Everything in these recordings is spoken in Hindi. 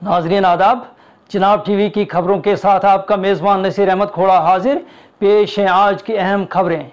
नाज़रीन आदाब, चिनाब टीवी की खबरों के साथ आपका मेज़बान नसीर अहमद खोड़ा हाजिर। पेश हैं आज की अहम खबरें।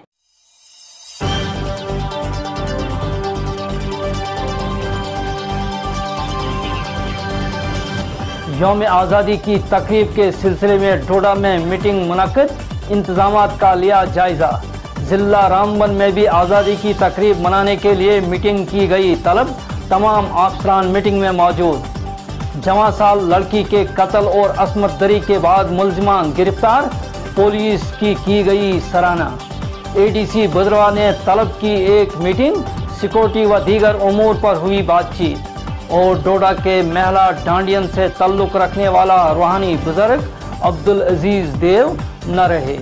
यौम आज़ादी की तकरीब के सिलसिले में डोडा में मीटिंग मुनक़िद, इंतज़ामात का लिया जायज़ा। ज़िला रामबन में भी आज़ादी की तकरीब मनाने के लिए मीटिंग की गई तलब, तमाम अफसरान मीटिंग में मौजूद। जवां साल लड़की के कत्ल और असमत दरी के बाद मुलजिमान गिरफ्तार, पुलिस की गई सराहना। ADC बुधवार ने तलब की एक मीटिंग, सिक्योरिटी व दीगर उमूर पर हुई बातचीत। और डोडा के महला डांडियन से ताल्लुक़ रखने वाला रूहानी बुजुर्ग अब्दुल अजीज़ देव न रहे।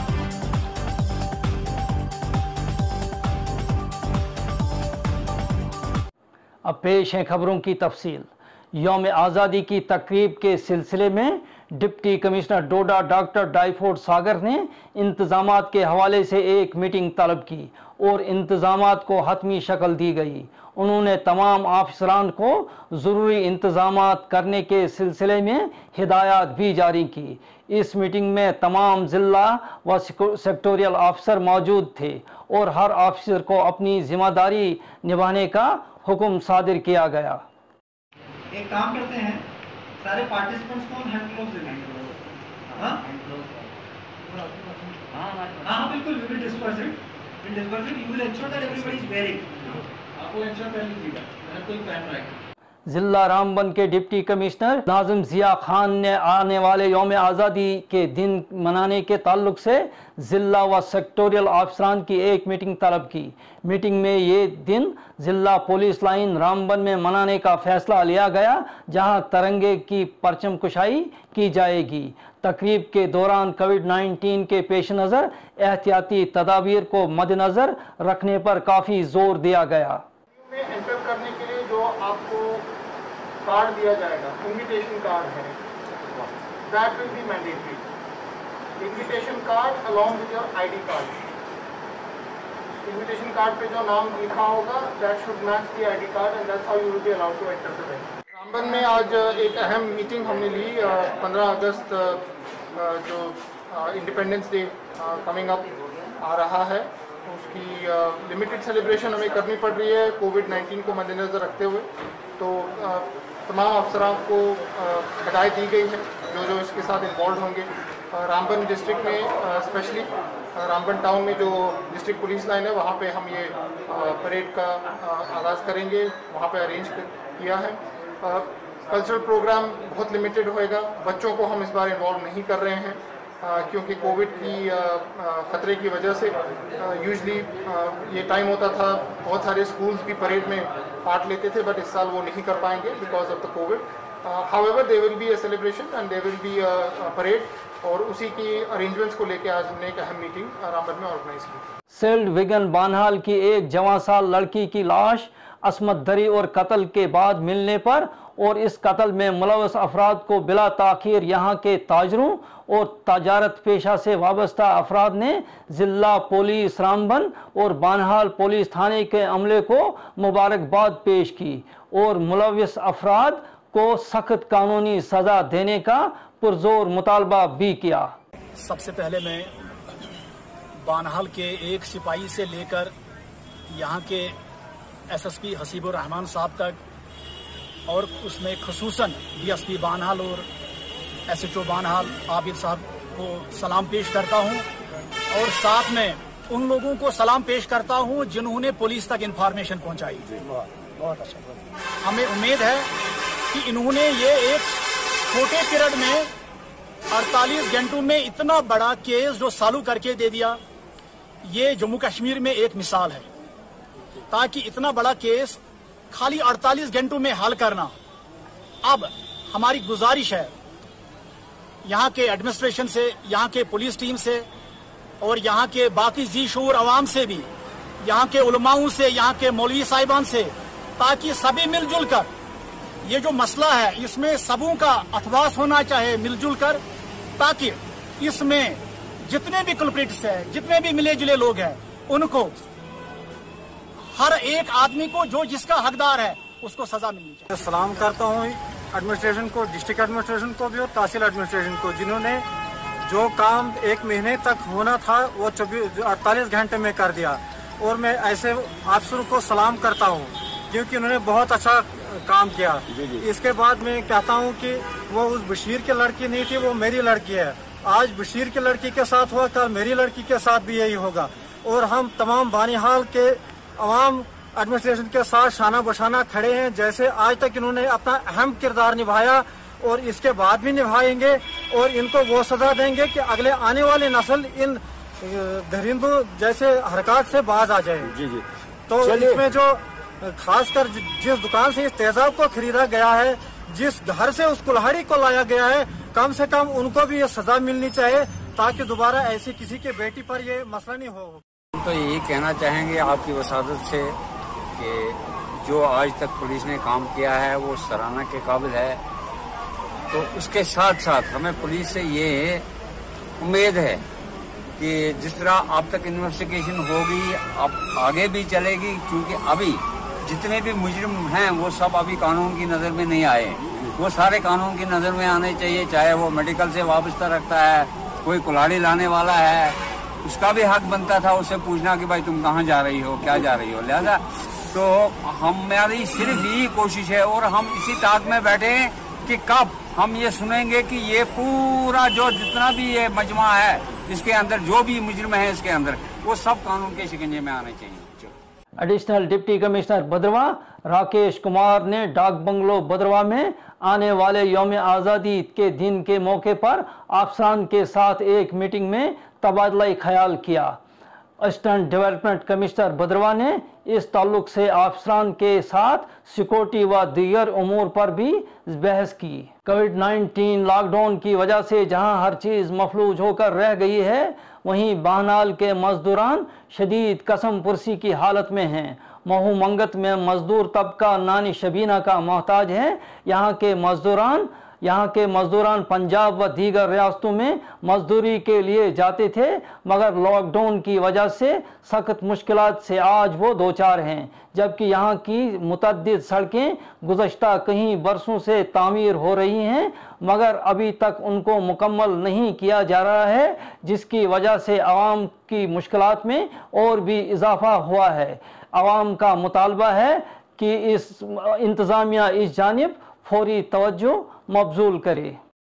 अब पेश है खबरों की तफसील। यौम आज़ादी की तकरीब के सिलसिले में डिप्टी कमिश्नर डोडा डॉक्टर डाइफोड सागर ने इंतज़ामात के हवाले से एक मीटिंग तलब की और इंतज़ामात को हतमी शक्ल दी गई। उन्होंने तमाम अफसरान को ज़रूरी इंतज़ामात करने के सिलसिले में हिदायत भी जारी की। इस मीटिंग में तमाम ज़िला व सेक्टोरियल अफसर मौजूद थे और हर अफसर को अपनी ज़िम्मेदारी निभाने का हुक्म सादिर किया गया। एक काम करते हैं, सारे पार्टिसिपेंट्स को हैंड ग्लोव्स दे देंगे। हाँ बिल्कुल, we will disperse it. You will ensure that everybody is wearing. आपको इंश्योर कर लीजिएगा, मैंने कोई पहन रहा है। जिला रामबन के डिप्टी कमिश्नर नाज़िम ज़िया खान ने आने वाले यौम आज़ादी के दिन मनाने के ताल्लुक से ज़िला व सेक्टोरियल अफसरान की एक मीटिंग तलब की। मीटिंग में ये दिन ज़िला पुलिस लाइन रामबन में मनाने का फैसला लिया गया, जहां तिरंगे की परचम कुशाई की जाएगी। तकरीब के दौरान कोविड-19 के पेश नज़र एहतियाती तदाबीर को मद्देनज़र रखने पर काफ़ी जोर दिया गया। एंटर करने के लिए जो आपको कार्ड दिया जाएगा, इन्विटेशन कार्ड है, that will be mandatory. Invitation card along with your ID card. Invitation card पे जो नाम लिखा होगा, that should match the ID card and that's how you will be allowed to enter the venue. Ramban में आज एक अहम मीटिंग हमने ली। 15 अगस्त जो इंडिपेंडेंस डे कमिंग अप आ रहा है, उसकी लिमिटेड सेलिब्रेशन हमें करनी पड़ रही है कोविड-19 को मद्देनज़र रखते हुए। तो तमाम अफसरान को हिदायत दी गई है जो इसके साथ इन्वॉल्व होंगे। रामबन डिस्ट्रिक्ट में स्पेशली रामबन टाउन में जो डिस्ट्रिक्ट पुलिस लाइन है, वहाँ पे हम ये परेड का आगाज़ करेंगे, वहाँ पे अरेंज किया है। कल्चरल प्रोग्राम बहुत लिमिटेड होएगा। बच्चों को हम इस बार इन्वॉल्व नहीं कर रहे हैं क्योंकि कोविड की ख़तरे की वजह से यूजली ये टाइम होता था, बहुत सारे स्कूल्स भी परेड में पार्ट लेते थे, बट इस साल वो नहीं कर पाएंगे because of the COVID. However there will be a celebration and there will be a parade, और उसी की अरेंजमेंट्स को लेकर आज हमने एक अहम मीटिंग रामबन में ऑर्गेनाइज की। सेल्ड विगन बानहाल की एक जवां साल लड़की की लाश असमत दरी और कत्ल के बाद मिलने पर और इस कत्ल में मुलव्वस अफराद को बिला ताखीर यहाँ के ताजरों और तजारत पेशा से वाबस्ता अफराद ने जिला पुलिस रामबन और बानहाल पुलिस थाने के अमले को मुबारकबाद पेश की और मुलव्वस अफराद को सख्त कानूनी सजा देने का पुरजोर मुतालबा भी किया। सबसे पहले मैं बानहाल के एक सिपाही से लेकर यहाँ के SSP हसीबुर रहमान साहब तक और उसमें खसूसन DSP बानहाल और SHO बानहाल आबिद साहब को सलाम पेश करता हूं और साथ में उन लोगों को सलाम पेश करता हूं जिन्होंने पुलिस तक इंफॉर्मेशन पहुंचाई। बहुत अच्छा। हमें उम्मीद है कि इन्होंने ये एक छोटे पीरियड में 48 घंटों में इतना बड़ा केस जो चालू करके दे दिया, ये जम्मू कश्मीर में एक मिसाल है। ताकि इतना बड़ा केस खाली 48 घंटों में हल करना। अब हमारी गुजारिश है यहाँ के एडमिनिस्ट्रेशन से, यहाँ के पुलिस टीम से और यहाँ के बाकी जी शूर अवाम से भी, यहाँ के उलमाओं से, यहाँ के मौलवी साहिबान से, ताकि सभी मिलजुल कर ये जो मसला है इसमें सबों का अथवास होना चाहिए मिलजुल कर, ताकि इसमें जितने भी कल्प्रिट्स हैं, जितने भी मिले जुले लोग हैं, उनको हर एक आदमी को जो जिसका हकदार है उसको सजा मिलनी चाहिए। सलाम करता हूँ एडमिनिस्ट्रेशन को, डिस्ट्रिक्ट एडमिनिस्ट्रेशन को भी और तहसील एडमिनिस्ट्रेशन को, जिन्होंने जो काम 1 महीने तक होना था वो 48 घंटे में कर दिया। और मैं ऐसे अफसरों को सलाम करता हूँ क्योंकि उन्होंने बहुत अच्छा काम किया। इसके बाद मैं कहता हूँ कि वो उस बशीर की लड़की नहीं थी, वो मेरी लड़की है। आज बशीर की लड़की के साथ हुआ, कल मेरी लड़की के साथ भी यही होगा। और हम तमाम बानीहाल के अवाम एडमिनिस्ट्रेशन के साथ शाना बशाना खड़े हैं। जैसे आज तक इन्होंने अपना अहम किरदार निभाया और इसके बाद भी निभाएंगे और इनको वो सजा देंगे कि अगले आने वाली नस्ल इन दरिंदों जैसे हरकत से बाज आ जाए। जी जी। तो इसमें जो खासकर जिस दुकान से इस तेजाब को खरीदा गया है, जिस घर से उस कुल्हाड़ी को लाया गया है, कम से कम उनको भी ये सजा मिलनी चाहिए ताकि दोबारा ऐसी किसी के बेटी पर ये मसला नहीं हो। तो यही कहना चाहेंगे आपकी वसादत से कि जो आज तक पुलिस ने काम किया है वो सराहना के काबिल है। तो उसके साथ साथ हमें पुलिस से ये उम्मीद है कि जिस तरह अब तक इन्वेस्टिगेशन होगी, अब आगे भी चलेगी, क्योंकि अभी जितने भी मुजरिम हैं वो सब अभी कानून की नज़र में नहीं आए। वो सारे कानून की नज़र में आने चाहिए, चाहे वो मेडिकल से वाबस्ता रखता है, कोई कुल्हाड़ी लाने वाला है, उसका भी हक बनता था उससे पूछना कि भाई तुम कहाँ जा रही हो, क्या जा रही हो। लिहाजा तो हमारी सिर्फ यही कोशिश है और हम इसी ताक में बैठे हैं कि कब हम ये सुनेंगे कि ये पूरा जो जितना भी ये मजमा है, इसके अंदर जो भी मुजरिम है इसके अंदर, वो सब कानून के शिकंजे में आने चाहिए। Additional deputy commissioner Bhaderwah Rakesh Kumar ने डाक बंगलो भद्रवाह में आने वाले यौम आज़ादी के दिन के मौके पर अफसरान के साथ एक मीटिंग में तबादला ख्याल किया। असिस्टेंट डेवलपमेंट कमिश्नर भद्रवाह ने इस ताल्लुक से अफसरान के साथ सिक्योरिटी व दीगर उमूर पर भी बहस की। कोविड-19 लॉकडाउन की वजह से जहां हर चीज़ मफलूज होकर रह गई है, वहीं बाहनाल के मजदूरान शदीद कसम पुरसी की हालत में हैं। महू मंगत में मजदूर तबका नानी शबीना का मोहताज है। यहाँ के मजदूरान पंजाब व दीगर रियासतों में मजदूरी के लिए जाते थे, मगर लॉकडाउन की वजह से सख्त मुश्किलात से आज वो दो चार हैं। जबकि यहाँ की मुतअद्दिद सड़कें गुज़श्ता कई बरसों से तामीर हो रही हैं, मगर अभी तक उनको मुकम्मल नहीं किया जा रहा है, जिसकी वजह से आवाम की मुश्किलात में और भी इजाफा हुआ है। आवाम का मुतालबा है कि इस इंतज़ामिया इस जानिब फौरी तवज्जो मबजूल करे।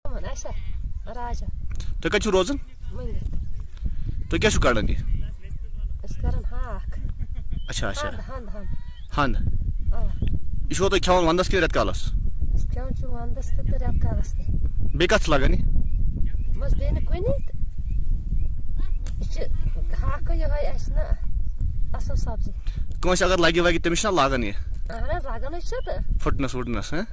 तो कछु रोजन तो क्या कड़न ये अच्छा अच्छा हंद यह तो खेवान वंदस कि रेत कालस बे कत लगन कंस अगर लगे वगे तमिस लागन ये फुटनस वुटनस है।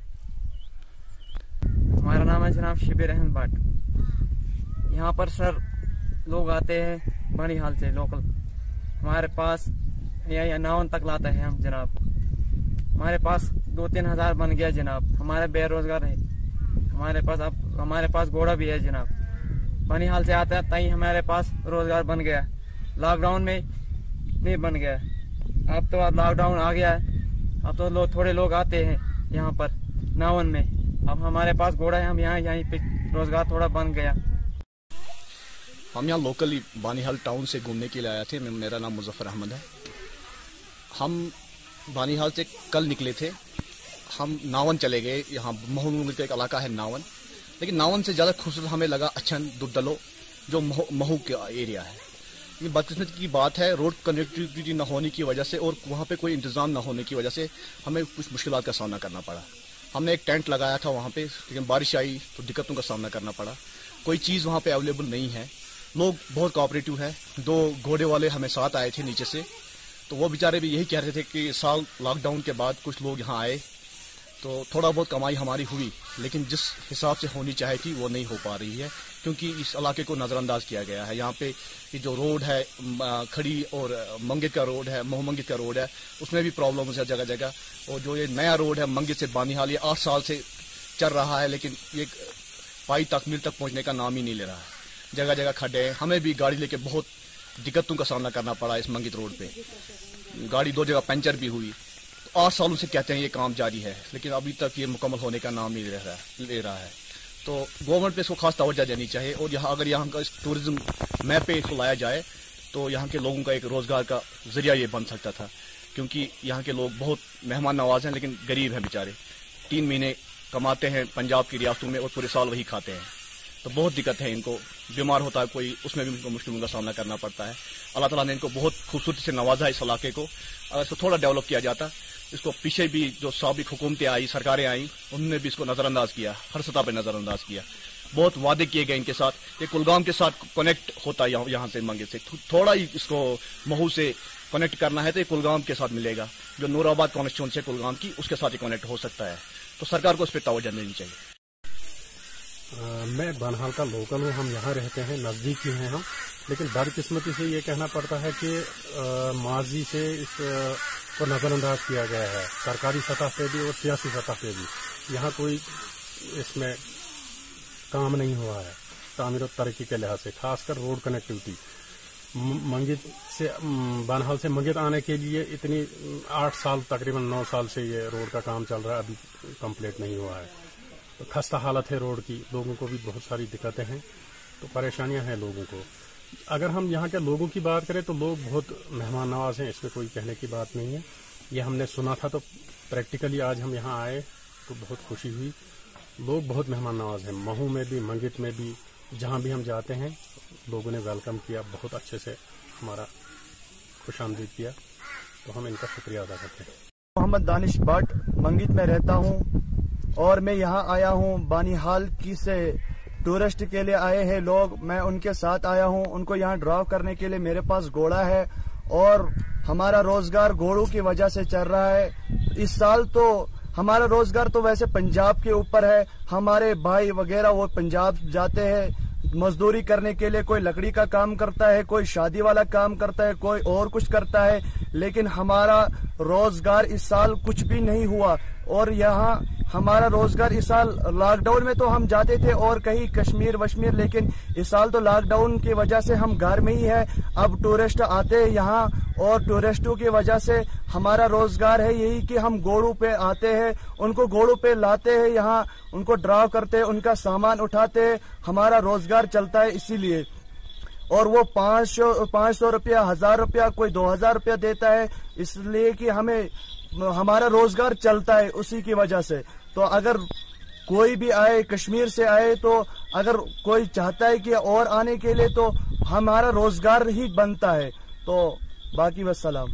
हमारा नाम है जनाब शिबिर अहमद भट्ट। यहाँ पर सर लोग आते हैं बानीहाल से लोकल, हमारे पास या नावन तक लाता है हम जनाब। हमारे पास 2-3 हज़ार बन गया जनाब। हमारे बेरोजगार है, हमारे पास घोड़ा भी है जनाब। बानीहाल से आता है तई हमारे पास रोजगार बन गया, लॉकडाउन में नहीं बन गया। अब तो लॉकडाउन आ गया है, अब तो थोड़े लोग आते हैं यहाँ पर नावन में। अब हमारे पास घोड़ा है, हम यहीं पे रोजगार थोड़ा बन गया। हम यहाँ लोकली बानीहाल टाउन से घूमने के लिए आए थे। मेरा नाम मुजफ्फर अहमद है। हम बानीहाल से कल निकले थे, हम नावन चले गए। यहाँ महू का एक इलाका है नावन, लेकिन नावन से ज़्यादा खूबसूरत हमें लगा अछन दुद्दलो जो महू का एरिया है। ये बदकिस्मती की बात है, रोड कनेक्टिविटी न होने की वजह से और वहाँ पे कोई इंतज़ाम न होने की वजह से हमें कुछ मुश्किलात का सामना करना पड़ा। हमने एक टेंट लगाया था वहाँ पे, लेकिन बारिश आई तो दिक्कतों का सामना करना पड़ा। कोई चीज़ वहाँ पे अवेलेबल नहीं है। लोग बहुत कोऑपरेटिव है। 2 घोड़े वाले हमें साथ आए थे नीचे से, तो वो बेचारे भी यही कह रहे थे कि साल लॉकडाउन के बाद कुछ लोग यहाँ आए तो थोड़ा बहुत कमाई हमारी हुई, लेकिन जिस हिसाब से होनी चाहिए थी वो नहीं हो पा रही है, क्योंकि इस इलाके को नज़रअंदाज किया गया है। यहाँ पे ये जो रोड है खड़ी और मंगित का रोड है, महू मंगित का रोड है, उसमें भी प्रॉब्लम है जगह जगह। और जो ये नया रोड है मंगित से बानीहाल, ये 8 साल से चल रहा है, लेकिन ये पाई तकमील तक पहुँचने का नाम ही नहीं ले रहा है। जगह जगह खड्डे हैं। हमें भी गाड़ी लेके बहुत दिक्कतों का सामना करना पड़ा इस मंगित रोड पे। गाड़ी 2 जगह पंचर भी हुई। 8 सालों से कहते हैं ये काम जारी है, लेकिन अभी तक ये मुकम्मल होने का नाम नहीं ले रहा है। तो गवर्नमेंट पे इसको खास तवज्जो देनी चाहिए और अगर यहाँ का टूरिज्म मैप पे इसको लाया जाए तो यहाँ के लोगों का एक रोजगार का जरिया ये बन सकता था, क्योंकि यहाँ के लोग बहुत मेहमान नवाज हैं लेकिन गरीब हैं बेचारे। 3 महीने कमाते हैं पंजाब की रियासतों में और पूरे साल वही खाते हैं, तो बहुत दिक्कत है इनको। बीमार होता है कोई, उसमें भी उनको मुश्किलों का सामना करना पड़ता है। अल्लाह ताला ने इनको बहुत खूबसूरती से नवाजा है इस इलाके को। अगर इसको थोड़ा डेवलप किया जाता, इसको पीछे भी जो साबिक हुकूमतें आई, सरकारें आई, उन्होंने भी इसको नजरअंदाज किया, हर सतह पर नजरअंदाज किया। बहुत वादे किए गए इनके साथ, ये कुलगाम के साथ कनेक्ट होता है यहाँ से मंगे से। थोड़ा ही इसको महू से कनेक्ट करना है तो ये कुलगाम के साथ मिलेगा, जो नूराबाद कॉन्स्टिट्यूंसी है कुलगाम की, उसके साथ ही कनेक्ट हो सकता है। तो सरकार को इस पर तवज्जो देनी चाहिए। मैं बनहाल का लोकल हूँ, हम यहाँ रहते हैं, नज़दीक ही हैं हम, लेकिन बदकिस्मती से ये कहना पड़ता है कि माजी से इस को नज़रअंदाज किया गया है, सरकारी सतह पे भी और सियासी सतह पे भी। यहाँ कोई इसमें काम नहीं हुआ है तामीर और तरक्की के लिहाज से, खासकर रोड कनेक्टिविटी। मंगित से बनहाल से मंगित आने के लिए इतनी 8 साल तकरीबन 9 साल से ये रोड का काम चल रहा है, अभी कंप्लीट नहीं हुआ है। तो खस्ता हालत है रोड की, लोगों को भी बहुत सारी दिक्कतें हैं, तो परेशानियां हैं लोगों को। अगर हम यहाँ के लोगों की बात करें तो लोग बहुत मेहमान नवाज हैं, इसमें कोई कहने की बात नहीं है। ये हमने सुना था तो प्रैक्टिकली आज हम यहाँ आए तो बहुत खुशी हुई। लोग बहुत मेहमान नवाज हैं, महू में भी, मंगित में भी, जहाँ भी हम जाते हैं लोगों ने वेलकम किया, बहुत अच्छे से हमारा खुशामदीद किया, तो हम इनका शुक्रिया अदा करते हैं। मोहम्मद दानिश भट्ट मंगित में रहता हूँ और मैं यहाँ आया हूँ बानीहाल की से टूरिस्ट के लिए आए हैं लोग, मैं उनके साथ आया हूँ। उनको यहाँ ड्रॉप करने के लिए मेरे पास घोड़ा है और हमारा रोजगार घोड़ों की वजह से चल रहा है। इस साल तो हमारा रोजगार तो वैसे पंजाब के ऊपर है, हमारे भाई वगैरह वो पंजाब जाते हैं मजदूरी करने के लिए, कोई लकड़ी का काम करता है, कोई शादी वाला काम करता है, कोई और कुछ करता है, लेकिन हमारा रोजगार इस साल कुछ भी नहीं हुआ। और यहाँ हमारा रोजगार इस साल लॉकडाउन में तो हम जाते थे और कहीं कश्मीर वश्मीर, लेकिन इस साल तो लॉकडाउन की वजह से हम घर में ही है। अब टूरिस्ट आते हैं यहाँ और टूरिस्टों की वजह से हमारा रोजगार है यही कि हम घोड़ों पे आते हैं, उनको घोड़ों पे लाते हैं, यहाँ उनको ड्राइव करते हैं, उनका सामान उठाते हैं, हमारा रोजगार चलता है इसीलिए। और वो 500 रुपया, 1000 रुपया, कोई 2000 रुपया देता है, इसलिए कि हमें हमारा रोजगार चलता है उसी की वजह से। तो अगर कोई भी आए, कश्मीर से आए, तो अगर कोई चाहता है कि और आने के लिए तो हमारा रोजगार ही बनता है। तो बाकी वस्सलाम।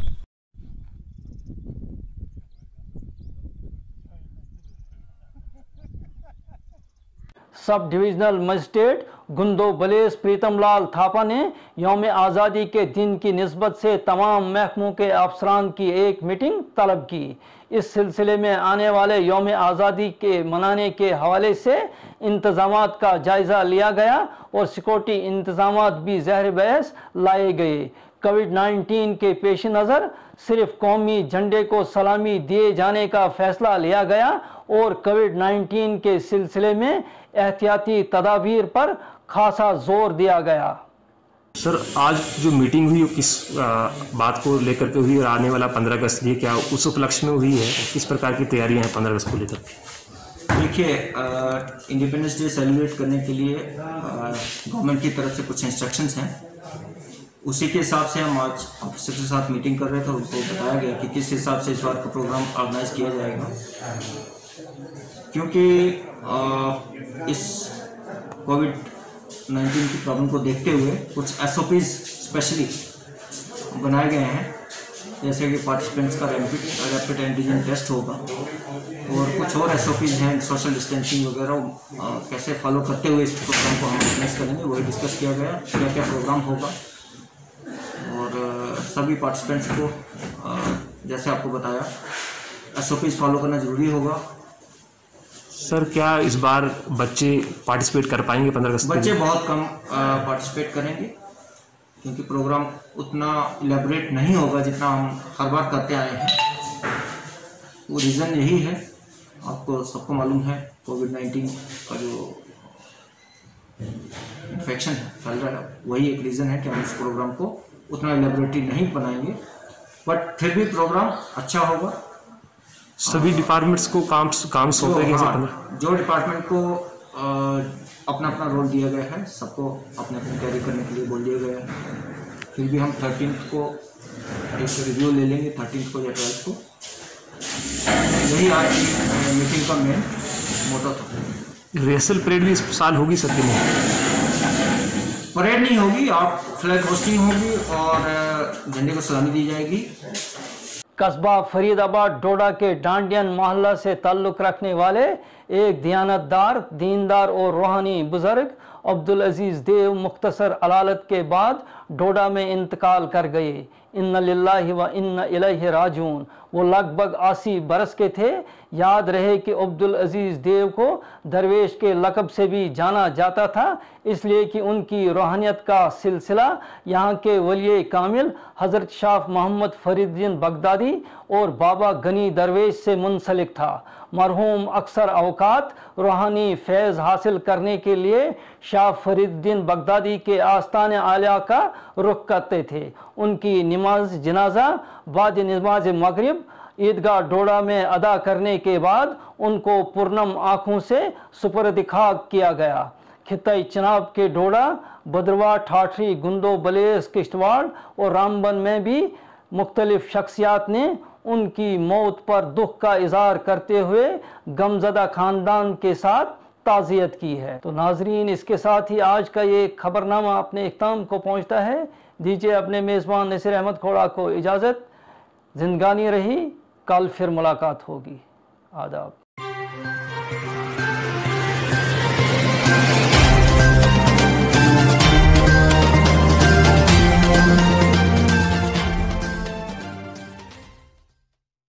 Sub divisional magistrate Gandoh Bhalessa Pritam Lal Thapa ने यौम आज़ादी के दिन की निस्बत से तमाम महकमों के अफसरान की एक मीटिंग तलब की। इस सिलसिले में आने वाले यौम आज़ादी के मनाने के हवाले से इंतजामात का जायज़ा लिया गया और सिक्योरिटी इंतजामात भी ज़हर बहस लाए गए। कोविड-19 के पेश नज़र सिर्फ कौमी झंडे को सलामी दिए जाने का फैसला लिया गया और कोविड-19 के सिलसिले में एहतियाती तदाबीर पर खासा जोर दिया गया। सर, आज जो मीटिंग हुई किस बात को लेकर के हुई और आने वाला 15 अगस्त भी क्या उस उपलक्ष्य में हुई है? किस प्रकार की तैयारियां हैं 15 अगस्त को लेकर? देखिए, इंडिपेंडेंस डे सेलिब्रेट करने के लिए गवर्नमेंट की तरफ से कुछ इंस्ट्रक्शंस हैं, उसी के हिसाब से हम आज ऑफिसर के साथ मीटिंग कर रहे थे। उनको बताया गया कि किस हिसाब से इस बार का प्रोग्राम ऑर्गेनाइज किया जाएगा, क्योंकि इस कोविड-19 की प्रॉब्लम को देखते हुए कुछ SOPs स्पेशली बनाए गए हैं, जैसे कि पार्टिसिपेंट्स का रैपिड एंटीजन टेस्ट होगा और कुछ और SOPs हैं, सोशल डिस्टेंसिंग वगैरह कैसे फॉलो करते हुए इस प्रोग्राम को हम ऑर्गेनाइज करेंगे, वही डिस्कस किया गया। क्या क्या प्रोग्राम होगा और सभी पार्टिसिपेंट्स को जैसे आपको बताया SOPs फॉलो करना ज़रूरी होगा। सर, क्या इस बार बच्चे पार्टिसिपेट कर पाएंगे 15 अगस्त? बच्चे बहुत कम पार्टिसिपेट करेंगे, क्योंकि प्रोग्राम उतना इलेबोरेट नहीं होगा जितना हम हर बार करते आए हैं। वो रीज़न यही है, आपको सबको मालूम है, कोविड-19 का जो इन्फेक्शन फैल रहा है, वही एक रीज़न है कि हम इस प्रोग्राम को उतना इलेबोरेटली नहीं बनाएंगे। बट फिर भी प्रोग्राम अच्छा होगा। सभी डिपार्टमेंट्स को काम सौंपे गए हैं? जो डिपार्टमेंट को अपना अपना रोल दिया गया है, सबको अपने अपने कैरी करने के लिए बोल दिया गया है। फिर भी हम 13 को एक रिव्यू ले लेंगे, 13 को या 12 को। यही आज की मीटिंग का मेन मोटो था। रिहर्सल परेड भी इस साल होगी सर कि नहीं? परेड नहीं होगी, आप फ्लैग होस्टिंग होगी और झंडे को सलामी दी जाएगी। कस्बा फरीदाबाद डोडा के डांडियन मोहल्ला से ताल्लुक़ रखने वाले एक दियानतदार, दीनदार और रूहानी बुजुर्ग अब्दुल अजीज़ देव मुख्तसर अलालत के बाद डोडा में इंतकाल कर गए। इन्ना लिल्लाहि व इन्ना इलैहि राजिऊन। वो लगभग 80 बरस के थे। याद रहे कि अब्दुल अजीज़ देव को दरवेश के लक़ब से भी जाना जाता था, इसलिए कि उनकी रूहानियत का सिलसिला यहाँ के वली कामिल हज़रत शाह मोहम्मद फरीदुद्दीन बगदादी और बाबा गनी दरवेश से मुंसलिक था। मरहूम अक्सर अवकात रूहानी फैज़ हासिल करने के लिए शाह फरीदुद्दीन बगदादी के आस्ताने आलिया का रुख करते थे। उनकी नमाज जनाजा बाद नमाज मगरिब ईदगाह डोडा में अदा करने के बाद उनको पुरनम आँखों से सुपुर्द खाक किया गया। खित्ते चनाब के डोडा, बदरवा, ठाठरी, गुंदो, बलेस, किश्तवाड़ और रामबन में भी मुख्तलिफ शख्सियात ने उनकी मौत पर दुख का इजहार करते हुए गमज़दा ख़ानदान के साथ ताज़ियत की है। तो नाजरीन, इसके साथ ही आज का ये खबरनामा अपने इख्ताम को पहुँचता है। दीजिए अपने मेज़बान नसीर अहमद खोड़ा को इजाज़त। जिंदगानी रही, कल फिर मुलाकात होगी। आदाब।